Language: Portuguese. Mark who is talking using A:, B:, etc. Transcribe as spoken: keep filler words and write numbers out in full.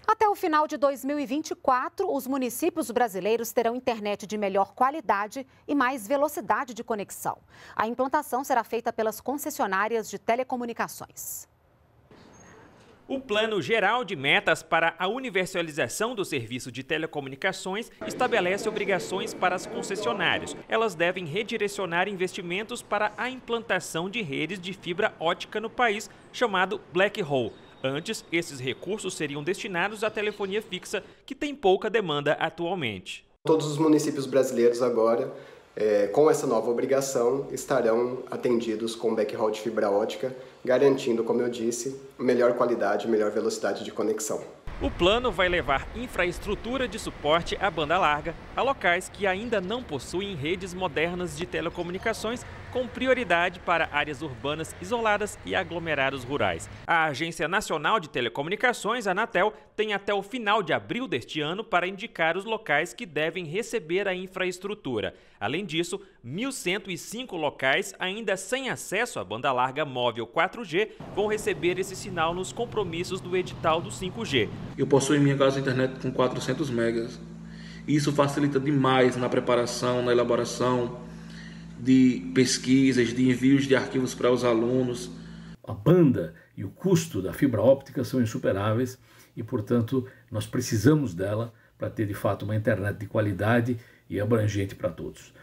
A: Até o final de dois mil e vinte e quatro, os municípios brasileiros terão internet de melhor qualidade e mais velocidade de conexão. A implantação será feita pelas concessionárias de telecomunicações.
B: O Plano Geral de Metas para a Universalização do Serviço de Telecomunicações estabelece obrigações para as concessionárias. Elas devem redirecionar investimentos para a implantação de redes de fibra ótica no país, chamado Black Hole. Antes, esses recursos seriam destinados à telefonia fixa, que tem pouca demanda atualmente.
C: Todos os municípios brasileiros agora, é, com essa nova obrigação, estarão atendidos com backhaul de fibra ótica, garantindo, como eu disse, melhor qualidade e melhor velocidade de conexão.
B: O plano vai levar infraestrutura de suporte à banda larga a locais que ainda não possuem redes modernas de telecomunicações, com prioridade para áreas urbanas isoladas e aglomerados rurais. A Agência Nacional de Telecomunicações, a Anatel, tem até o final de abril deste ano para indicar os locais que devem receber a infraestrutura. Além disso, mil cento e cinco locais ainda sem acesso à banda larga móvel quatro G vão receber esse sinal nos compromissos do edital do cinco G.
D: Eu possuo em minha casa internet com quatrocentos megas. Isso facilita demais na preparação, na elaboração de pesquisas, de envios de arquivos para os alunos.
E: A banda e o custo da fibra óptica são insuperáveis e, portanto, nós precisamos dela para ter, de fato, uma internet de qualidade e abrangente para todos.